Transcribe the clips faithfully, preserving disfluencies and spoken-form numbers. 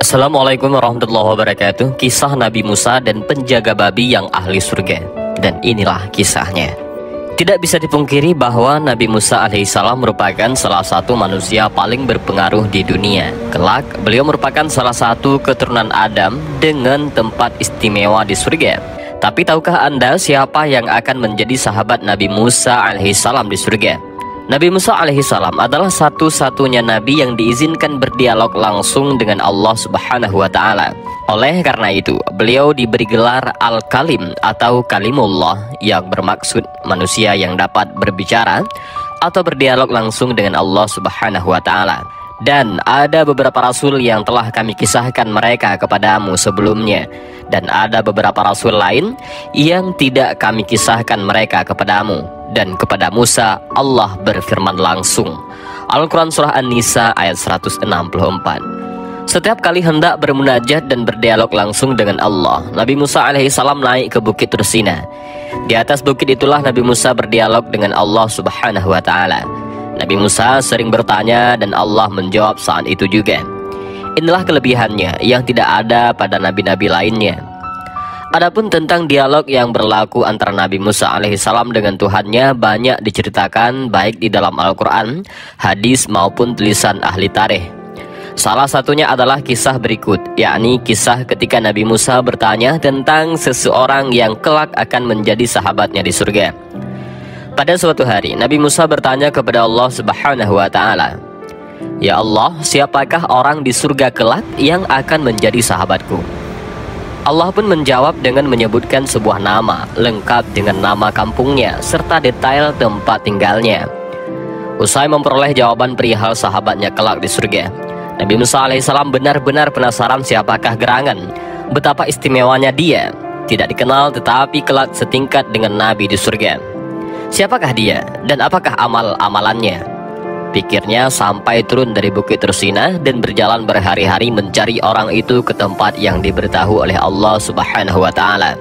Assalamualaikum warahmatullahi wabarakatuh. Kisah Nabi Musa dan penjaga babi yang ahli surga. Dan inilah kisahnya. Tidak bisa dipungkiri bahwa Nabi Musa alaihissalam merupakan salah satu manusia paling berpengaruh di dunia. Kelak, beliau merupakan salah satu keturunan Adam dengan tempat istimewa di surga. Tapi tahukah Anda siapa yang akan menjadi sahabat Nabi Musa alaihissalam di surga? Nabi Musa alaihissalam adalah satu-satunya nabi yang diizinkan berdialog langsung dengan Allah Subhanahu wa taala. Oleh karena itu, beliau diberi gelar Al-Kalim atau Kalimullah, yang bermaksud manusia yang dapat berbicara atau berdialog langsung dengan Allah Subhanahu wa taala. Dan ada beberapa rasul yang telah kami kisahkan mereka kepadamu sebelumnya, dan ada beberapa rasul lain yang tidak kami kisahkan mereka kepadamu. Dan kepada Musa Allah berfirman langsung. Al-Quran Surah An-Nisa ayat seratus enam puluh empat. Setiap kali hendak bermunajat dan berdialog langsung dengan Allah, Nabi Musa alaihissalam naik ke bukit Tursina. Di atas bukit itulah Nabi Musa berdialog dengan Allah Subhanahu wa taala. Nabi Musa sering bertanya dan Allah menjawab saat itu juga. Inilah kelebihannya yang tidak ada pada nabi-nabi lainnya. Adapun tentang dialog yang berlaku antara Nabi Musa alaihissalam dengan Tuhannya banyak diceritakan baik di dalam Al-Quran, hadis maupun tulisan ahli tarikh. Salah satunya adalah kisah berikut, yakni kisah ketika Nabi Musa bertanya tentang seseorang yang kelak akan menjadi sahabatnya di surga. Pada suatu hari, Nabi Musa bertanya kepada Allah Subhanahu wa taala, "Ya Allah, siapakah orang di surga kelak yang akan menjadi sahabatku?" Allah pun menjawab dengan menyebutkan sebuah nama lengkap dengan nama kampungnya serta detail tempat tinggalnya. Usai memperoleh jawaban perihal sahabatnya kelak di surga, Nabi Musa alaihissalam benar-benar penasaran siapakah gerangan, betapa istimewanya dia, tidak dikenal tetapi kelak setingkat dengan Nabi di surga. Siapakah dia dan apakah amal-amalannya? Pikirnya sampai turun dari bukit Tursina dan berjalan berhari-hari mencari orang itu ke tempat yang diberitahu oleh Allah Subhanahu wa taala.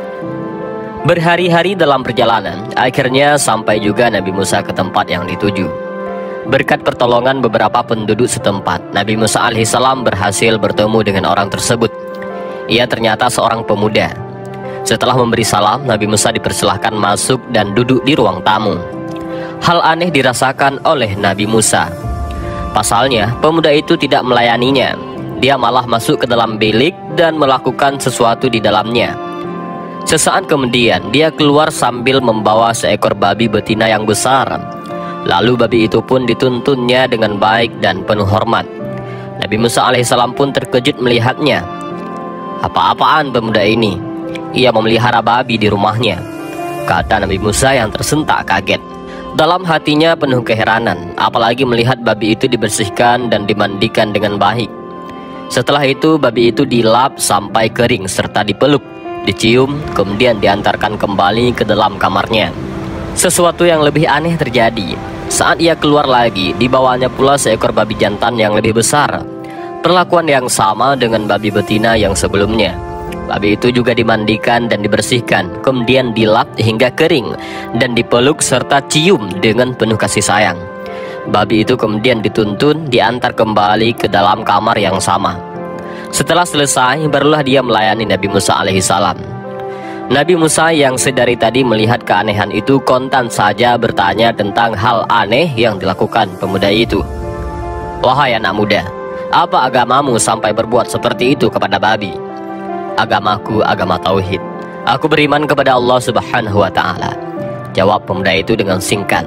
Berhari-hari dalam perjalanan, akhirnya sampai juga Nabi Musa ke tempat yang dituju. Berkat pertolongan beberapa penduduk setempat, Nabi Musa alaihissalam berhasil bertemu dengan orang tersebut. Ia ternyata seorang pemuda. Setelah memberi salam, Nabi Musa dipersilahkan masuk dan duduk di ruang tamu. Hal aneh dirasakan oleh Nabi Musa. Pasalnya, pemuda itu tidak melayaninya. Dia malah masuk ke dalam bilik dan melakukan sesuatu di dalamnya. Sesaat kemudian, dia keluar sambil membawa seekor babi betina yang besar. Lalu babi itu pun dituntunnya dengan baik dan penuh hormat. Nabi Musa alaihissalam pun terkejut melihatnya. "Apa-apaan pemuda ini? Ia memelihara babi di rumahnya," kata Nabi Musa yang tersentak kaget. Dalam hatinya penuh keheranan, apalagi melihat babi itu dibersihkan dan dimandikan dengan baik. Setelah itu babi itu dilap sampai kering serta dipeluk, dicium, kemudian diantarkan kembali ke dalam kamarnya. Sesuatu yang lebih aneh terjadi. Saat ia keluar lagi, dibawanya pula seekor babi jantan yang lebih besar. Perlakuan yang sama dengan babi betina yang sebelumnya. Babi itu juga dimandikan dan dibersihkan, kemudian dilap hingga kering dan dipeluk serta cium dengan penuh kasih sayang. Babi itu kemudian dituntun diantar kembali ke dalam kamar yang sama. Setelah selesai, barulah dia melayani Nabi Musa alaihissalam. Nabi Musa yang sedari tadi melihat keanehan itu kontan saja bertanya tentang hal aneh yang dilakukan pemuda itu. "Wahai anak muda, apa agamamu sampai berbuat seperti itu kepada babi?" "Agamaku agama tauhid. Aku beriman kepada Allah Subhanahu wa taala," jawab pemuda itu dengan singkat.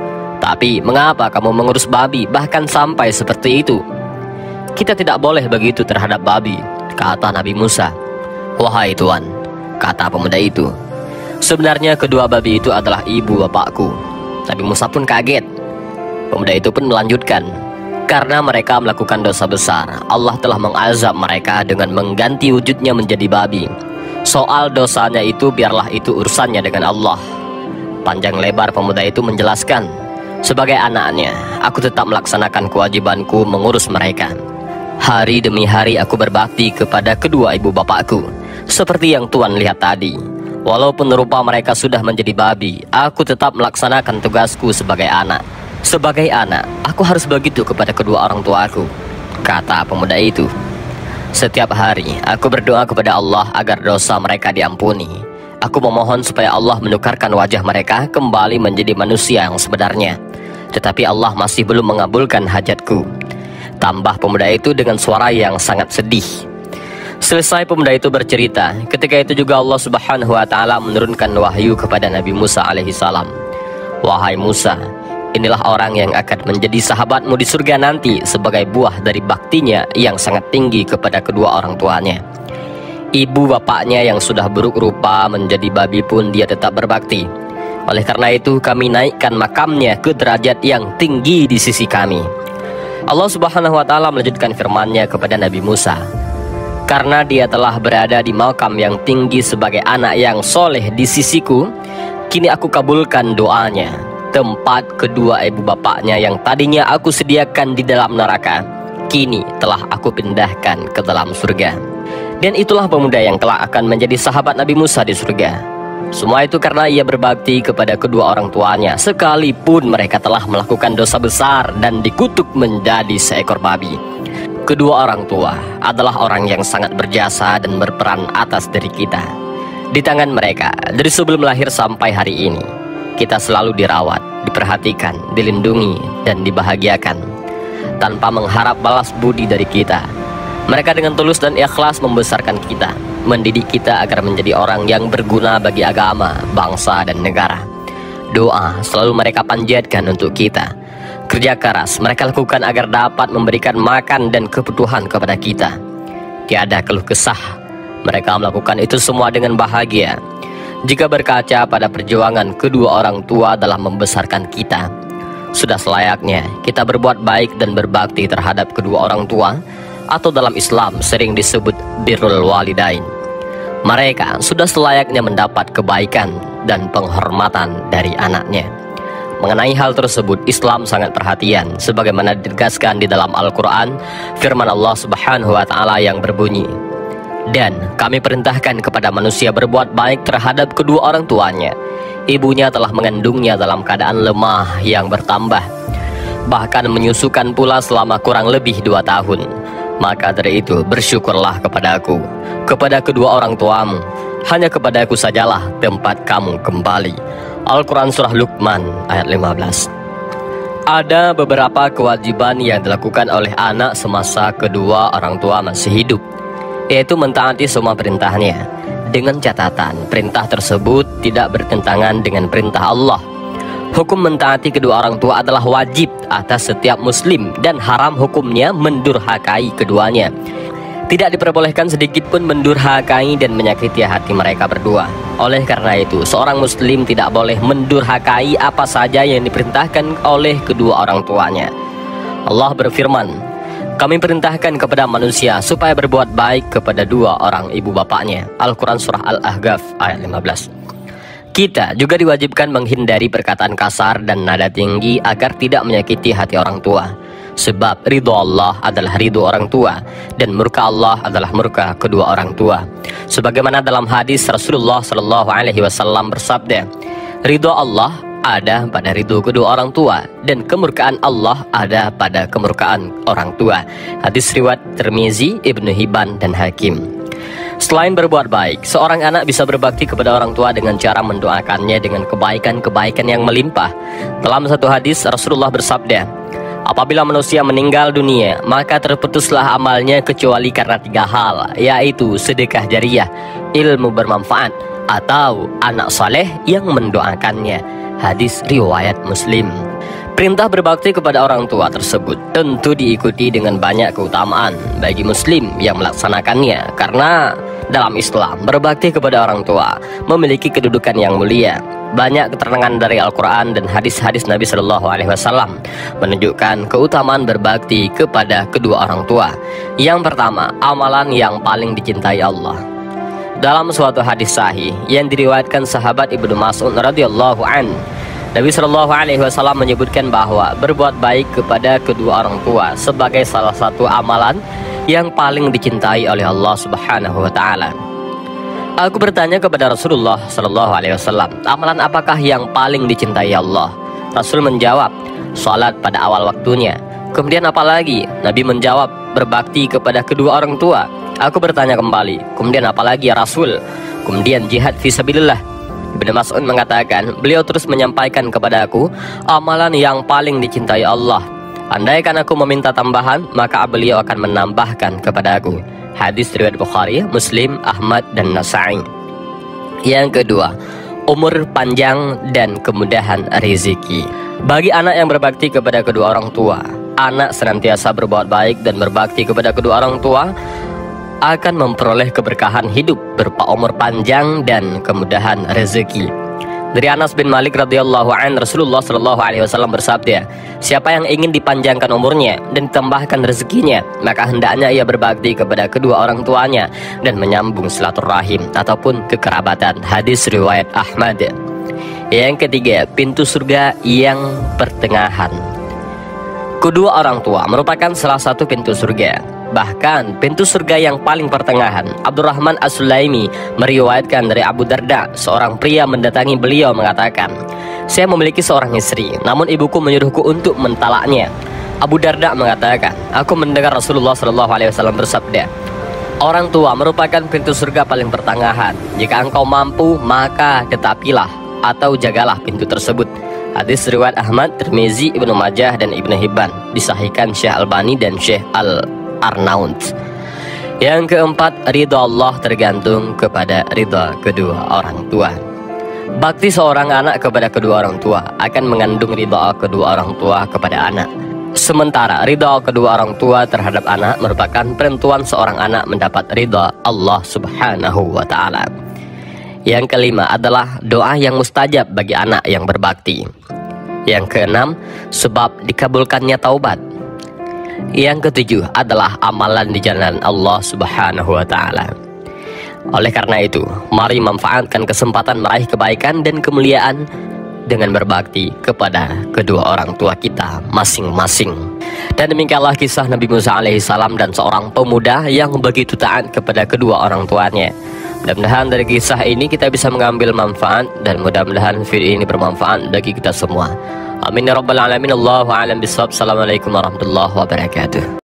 "Tapi mengapa kamu mengurus babi bahkan sampai seperti itu?" "Kita tidak boleh begitu terhadap babi," kata Nabi Musa. "Wahai Tuan," kata pemuda itu, "sebenarnya kedua babi itu adalah ibu bapakku." Nabi Musa pun kaget. Pemuda itu pun melanjutkan, "Karena mereka melakukan dosa besar, Allah telah mengazab mereka dengan mengganti wujudnya menjadi babi. Soal dosanya itu biarlah itu urusannya dengan Allah." Panjang lebar pemuda itu menjelaskan, "Sebagai anaknya, aku tetap melaksanakan kewajibanku mengurus mereka. Hari demi hari aku berbakti kepada kedua ibu bapakku, seperti yang Tuan lihat tadi. Walaupun rupa mereka sudah menjadi babi, aku tetap melaksanakan tugasku sebagai anak. Sebagai anak, aku harus begitu kepada kedua orang tuaku," kata pemuda itu. Setiap hari aku berdoa kepada Allah agar dosa mereka diampuni. Aku memohon supaya Allah menukarkan wajah mereka kembali menjadi manusia yang sebenarnya. Tetapi Allah masih belum mengabulkan hajatku. Tambah pemuda itu dengan suara yang sangat sedih. Selesai pemuda itu bercerita, ketika itu juga Allah Subhanahu wa taala menurunkan wahyu kepada Nabi Musa alaihi salam. Wahai Musa, inilah orang yang akan menjadi sahabatmu di surga nanti sebagai buah dari baktinya yang sangat tinggi kepada kedua orang tuanya. Ibu bapaknya yang sudah buruk rupa menjadi babi pun dia tetap berbakti. Oleh karena itu kami naikkan makamnya ke derajat yang tinggi di sisi kami. Allah Subhanahu wa taala melanjutkan firman-Nya kepada Nabi Musa. Karena dia telah berada di makam yang tinggi sebagai anak yang soleh di sisiku, kini aku kabulkan doanya. Tempat kedua ibu bapaknya yang tadinya aku sediakan di dalam neraka, kini telah aku pindahkan ke dalam surga. Dan itulah pemuda yang kelak akan menjadi sahabat Nabi Musa di surga. Semua itu karena ia berbakti kepada kedua orang tuanya, sekalipun mereka telah melakukan dosa besar dan dikutuk menjadi seekor babi. Kedua orang tua adalah orang yang sangat berjasa dan berperan atas diri kita. Di tangan mereka, dari sebelum lahir sampai hari ini, kita selalu dirawat, diperhatikan, dilindungi, dan dibahagiakan tanpa mengharap balas budi dari kita. Mereka dengan tulus dan ikhlas membesarkan kita, mendidik kita agar menjadi orang yang berguna bagi agama, bangsa, dan negara. Doa selalu mereka panjatkan untuk kita. Kerja keras mereka lakukan agar dapat memberikan makan dan kebutuhan kepada kita. Tiada keluh kesah, mereka melakukan itu semua dengan bahagia. Jika berkaca pada perjuangan kedua orang tua dalam membesarkan kita, sudah selayaknya kita berbuat baik dan berbakti terhadap kedua orang tua, atau dalam Islam sering disebut birrul walidain. Mereka sudah selayaknya mendapat kebaikan dan penghormatan dari anaknya. Mengenai hal tersebut, Islam sangat perhatian, sebagaimana ditegaskan di dalam Al-Quran, firman Allah Subhanahu wa taala yang berbunyi, dan kami perintahkan kepada manusia berbuat baik terhadap kedua orang tuanya. Ibunya telah mengandungnya dalam keadaan lemah yang bertambah, bahkan menyusukan pula selama kurang lebih dua tahun. Maka dari itu bersyukurlah kepada aku, kepada kedua orang tuamu. Hanya kepada aku sajalah tempat kamu kembali. Al-Quran Surah Luqman ayat lima belas. Ada beberapa kewajiban yang dilakukan oleh anak semasa kedua orang tua masih hidup, yaitu mentaati semua perintahnya, dengan catatan perintah tersebut tidak bertentangan dengan perintah Allah. Hukum mentaati kedua orang tua adalah wajib atas setiap muslim dan haram hukumnya mendurhakai keduanya. Tidak diperbolehkan sedikit pun mendurhakai dan menyakiti hati mereka berdua. Oleh karena itu, seorang muslim tidak boleh mendurhakai apa saja yang diperintahkan oleh kedua orang tuanya. Allah berfirman, kami perintahkan kepada manusia supaya berbuat baik kepada dua orang ibu bapaknya. Al-Quran Surah Al-Ahqaf ayat lima belas. Kita juga diwajibkan menghindari perkataan kasar dan nada tinggi agar tidak menyakiti hati orang tua. Sebab ridho Allah adalah ridho orang tua, dan murka Allah adalah murka kedua orang tua. Sebagaimana dalam hadis Rasulullah Shallallahu Alaihi Wasallam bersabda, ridho Allah ada pada ridho kedua orang tua, dan kemurkaan Allah ada pada kemurkaan orang tua. Hadis riwayat Tirmizi, Ibnu Hibban, dan Hakim. Selain berbuat baik, seorang anak bisa berbakti kepada orang tua dengan cara mendoakannya dengan kebaikan-kebaikan yang melimpah. Dalam satu hadis Rasulullah bersabda, apabila manusia meninggal dunia, maka terputuslah amalnya kecuali karena tiga hal, yaitu sedekah jariyah, ilmu bermanfaat, atau anak saleh yang mendoakannya. Hadis riwayat Muslim. Perintah berbakti kepada orang tua tersebut tentu diikuti dengan banyak keutamaan bagi muslim yang melaksanakannya, karena dalam Islam berbakti kepada orang tua memiliki kedudukan yang mulia. Banyak keterangan dari Al-Quran dan hadis-hadis Nabi Shallallahu Alaihi Wasallam menunjukkan keutamaan berbakti kepada kedua orang tua. Yang pertama, amalan yang paling dicintai Allah. Dalam suatu hadis sahih yang diriwayatkan sahabat Ibnu Mas'ud radhiyallahu an, Nabi Shallallahu Alaihi Wasallam menyebutkan bahwa berbuat baik kepada kedua orang tua sebagai salah satu amalan yang paling dicintai oleh Allah Subhanahu Wa Taala. Aku bertanya kepada Rasulullah Shallallahu Alaihi Wasallam, amalan apakah yang paling dicintai Allah? Rasul menjawab, salat pada awal waktunya. Kemudian apa lagi? Nabi menjawab, berbakti kepada kedua orang tua. Aku bertanya kembali, kemudian apalagi ya Rasul? Kemudian jihad fisabilillah. Ibnu Mas'ud mengatakan, beliau terus menyampaikan kepadaku amalan yang paling dicintai Allah. Andaikan aku meminta tambahan, maka beliau akan menambahkan kepadaku. Hadis riwayat Bukhari, Muslim, Ahmad, dan Nasa'i. Yang kedua, umur panjang dan kemudahan rezeki. Bagi anak yang berbakti kepada kedua orang tua, anak senantiasa berbuat baik dan berbakti kepada kedua orang tua akan memperoleh keberkahan hidup berupa umur panjang dan kemudahan rezeki. Dari Anas bin Malik radhiyallahu an, Rasulullah shallallahu alaihi wasallam bersabda, siapa yang ingin dipanjangkan umurnya dan ditambahkan rezekinya, maka hendaknya ia berbakti kepada kedua orang tuanya dan menyambung silaturahim ataupun kekerabatan. Hadis riwayat Ahmad. Yang ketiga, pintu surga yang pertengahan. Kedua orang tua merupakan salah satu pintu surga. Bahkan pintu surga yang paling pertengahan. Abdurrahman As-Sulaimi meriwayatkan dari Abu Darda, seorang pria mendatangi beliau mengatakan, saya memiliki seorang istri, namun ibuku menyuruhku untuk mentalaknya. Abu Darda mengatakan, aku mendengar Rasulullah shallallahu alaihi wasallam bersabda, orang tua merupakan pintu surga paling pertengahan. Jika engkau mampu, maka tetapilah atau jagalah pintu tersebut. Hadis riwayat Ahmad, Tirmizi, Ibnu Majah, dan Ibnu Hibban. Disahihkan Syekh Albani dan Syekh Al-Arnaud. Yang keempat, ridha Allah tergantung kepada ridha kedua orang tua. Bakti seorang anak kepada kedua orang tua akan mengandung ridha kedua orang tua kepada anak. Sementara ridha kedua orang tua terhadap anak merupakan penentuan seorang anak mendapat ridha Allah Subhanahu wa Ta'ala. Yang kelima adalah doa yang mustajab bagi anak yang berbakti. Yang keenam, sebab dikabulkannya taubat. Yang ketujuh adalah amalan di jalan Allah Subhanahu wa Ta'ala. Oleh karena itu, mari manfaatkan kesempatan meraih kebaikan dan kemuliaan dengan berbakti kepada kedua orang tua kita masing-masing. Dan demikianlah kisah Nabi Musa alaihissalam dan seorang pemuda yang begitu taat kepada kedua orang tuanya. Mudah-mudahan dari kisah ini kita bisa mengambil manfaat, dan mudah-mudahan video ini bermanfaat bagi kita semua. Amin ya rabbal alamin. Allahu a'lam bishawab. Assalamualaikum warahmatullahi wabarakatuh.